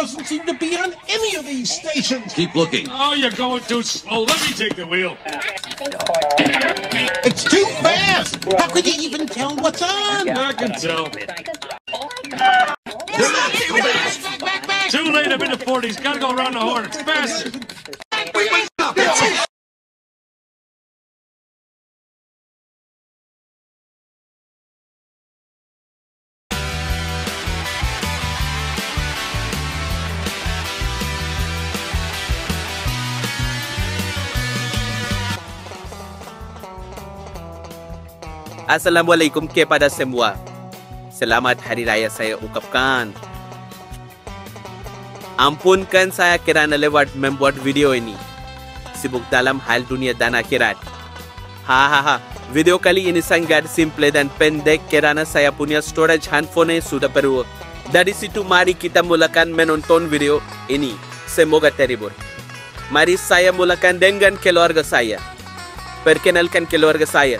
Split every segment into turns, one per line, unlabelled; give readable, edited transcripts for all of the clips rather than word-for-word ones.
doesn't seem to be on any of these stations.
Keep looking.
Oh, you're going too slow. Let me take the wheel.
It's too fast. How could you even tell what's on?
I can tell.
Back.
Too late. I'm in the 40s. Gotta go around the horn. It's faster.
Assalamualaikum kepada semua. Selamat Hari Raya saya ucapkan. Ampunkan saya kerana lewat membuat video ini. Sibuk dalam hal dunia dan akhirat. Hahaha. Video kali ini sangat simple dan pendek kerana saya punya storage handphone sudah penuh. Dari situ mari kita mulakan menonton video ini. Semoga terhibur. Mari saya mulakan dengan keluarga saya. Perkenalkan keluarga saya.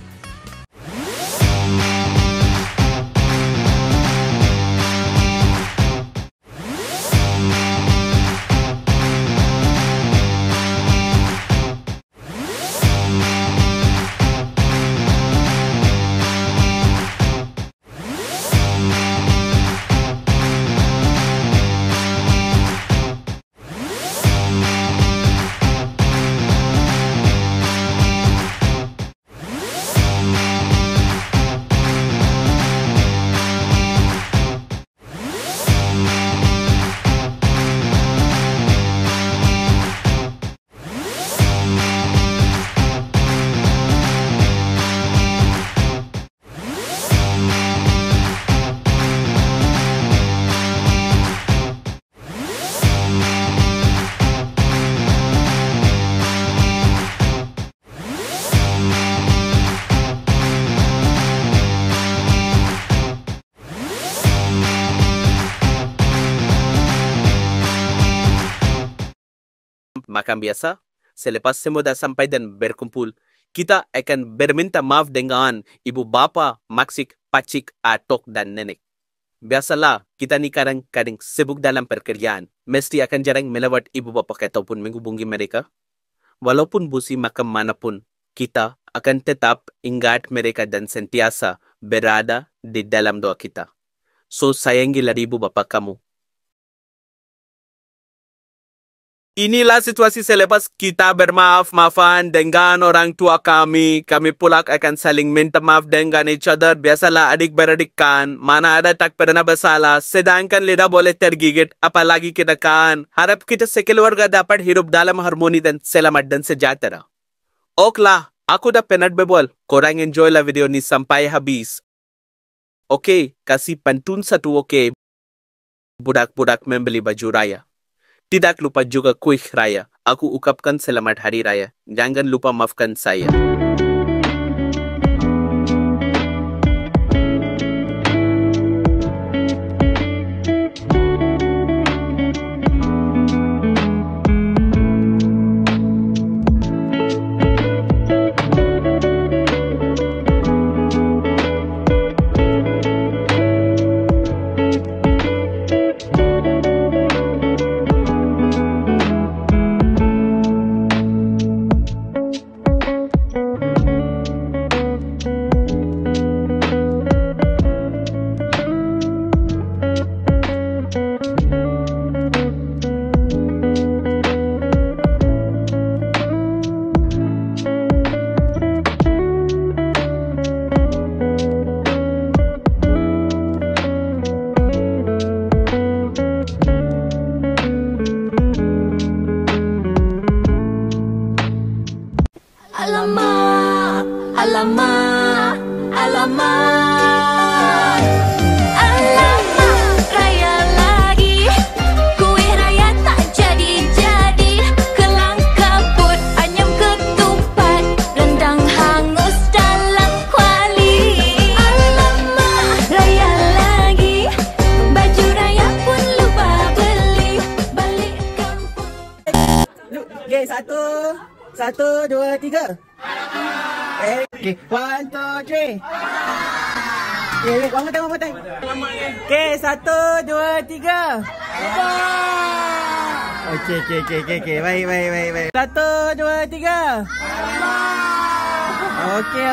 Macam biasa, selepas semua dah sampai dan berkumpul, kita akan berminta maaf dengan ibu bapa, maksik, pacik, atok dan nenek. Biasalah, kita ni kadang-kadang sibuk dalam pekerjaan. Mesti akan jarang melewat ibu bapa ataupun menghubungi mereka. Walaupun busi makam manapun, kita akan tetap ingat mereka dan sentiasa berada di dalam doa kita. So, sayangilah ibu bapa kamu. Inilah situasi selepas kita bermaaf-maafan dengan orang tua kami. Kami pula akan saling minta maaf dengan each other. Biasalah adik-beradik kan. Mana ada tak pernah bersalah. Sedangkan lidah boleh tergigit. Apalagi kita kan. Harap kita sekeluarga dapat hidup dalam harmoni dan selamat dan sejahtera. Oklah, aku dah penat bebol. Korang enjoy lah video ni sampai habis. Okay, kasih pantun satu okay. Budak-budak membeli baju raya. Tidak lupa juga kuih raya. Aku ucapkan selamat hari raya. Jangan lupa maafkan saya.
Alamak, alamak, alamak, alamak, raya lagi. Kuih raya tak jadi-jadi. Kelang kabut, anyam ketupat, rendang hangus dalam kuali. Alamak, raya lagi. Baju raya pun lupa beli. Balik kampung.
Okay, satu, dua, tiga. Okay, 1, 2, 3. Okay, one more time. Okay, 1, 2, 3. Okey. Baik. 1, 2, 3. Okey.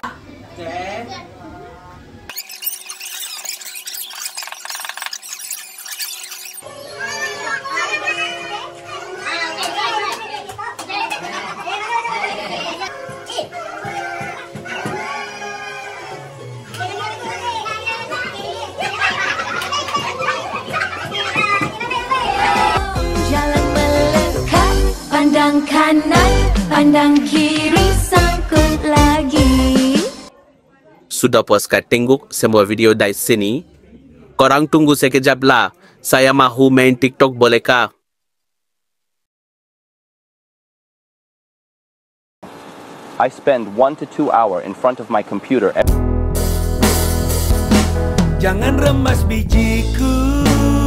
Jalan melekat, pandang kanan, pandang kiri, sangkut lagi.
Sudah puaskah tengok semua video dari sini? Korang tunggu sekejap lah. Saya mahu main TikTok, bolehkah?
I spend 1 to 2 hours in front of my computer.
Jangan remas bijiku.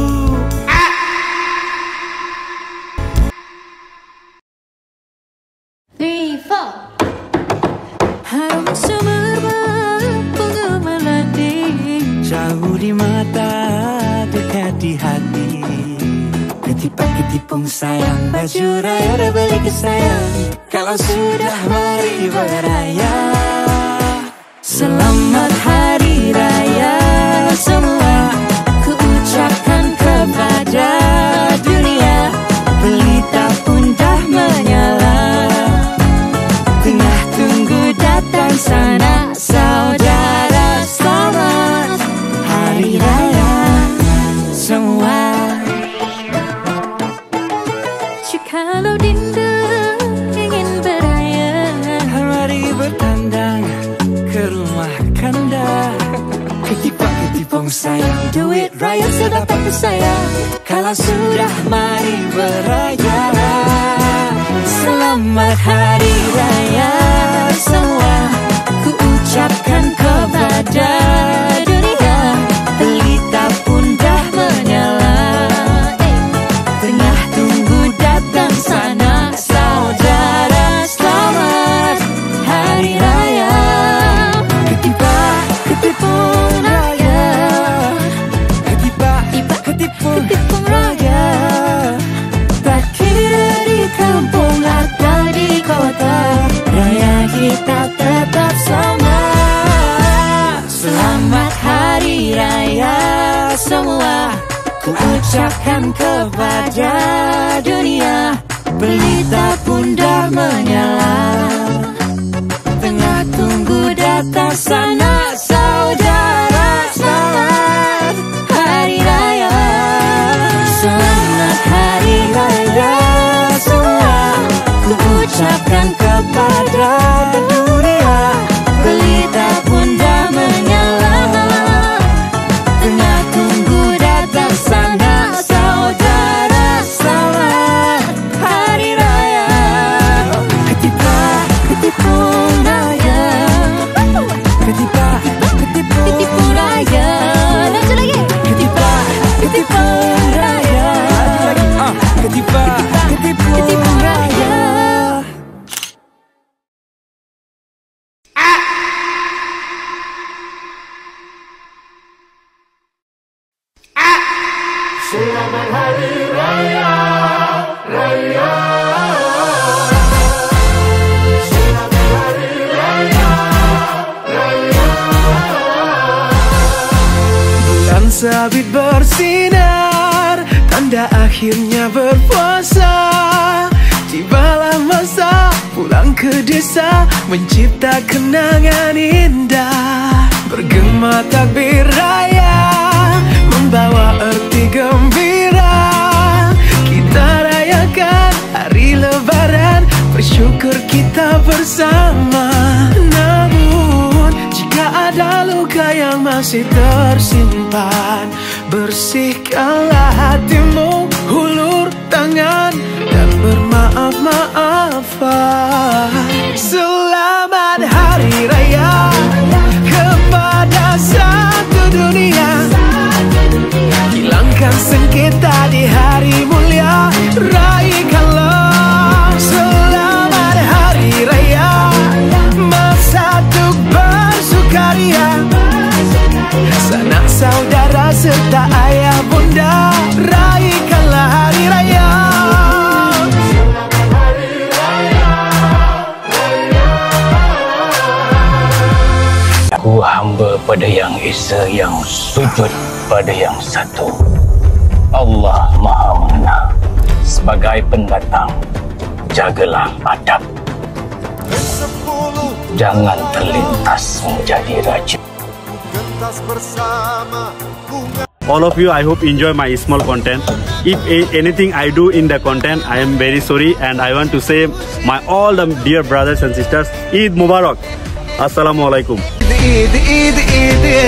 Harum semerbak bunga melati,
Jauh di mata, dekat di hati. Ketipak-ketipung sayang, baju raya dah beli ke sayang. Kalau sudah mari beraya.
selamat hari raya semua ku ucapkan kepada dunia. Pelita pun dah menyala, tengah tunggu datang sana saudara. Selamat hari raya semua. Jikalau dinda ingin beraya,
Mari bertandang ke rumah kanda. Ketipak-ketipung sayang,
duit raya sudah dapat sayang.
kalau sudah mari beraya.
Selamat hari raya semua ku ucapkan kepada dunia. Pelita pun dah menyala, tengah tunggu datang sana saudara. Selamat hari raya.
Ketipak-ketipung raya, Ketipak-ketipung raya.
Tak kira di kampung atau di kota, raya kita tetap sama. Selamat hari raya semua ku ucapkan kepada dunia. Pelita pun dah menyala, tengah tunggu datang sana saudara. Selamat hari raya. Selamat hari raya semua ku ucapkan kepada dunia. Pelita pun dah menyala, tengah tunggu datang sana saudara. Selamat hari raya.
Ketipak-ketipung raya, Ketipak-ketipung
raya. Lanjut lagi.
Ketipak-ketipung raya, Ketipak-ketipung raya. Bulan sabit bersinar, tanda akhirnya berpuasa. Tibalah masa pulang ke desa, mencipta kenangan indah. Bergema takbir raya, membawa erti gembira. Kita rayakan hari lebaran, bersyukur kita bersama. Namun jika ada luka yang masih tersimpan, bersihkanlah hatimu, hulur tangan dan bermaaf-maafan. Selamat hari raya kepada satu dunia. Hilangkan sengketa di hari mulia, raihkanlah. Selamat hari raya, masa untuk bersukaria. Sanak saudara serta ayah bunda, raihkanlah.
menyembah pada Yang Esa, yang sujud pada yang satu. Allah Maha Mengenal. Sebagai pendatang, jagalah adab. Jangan terlintas menjadi raja.
All of you, I hope enjoy my small content. If anything I do in the content, I am very sorry, and I want to say my all the dear brothers and sisters, Eid Mubarak. Assalamualaikum.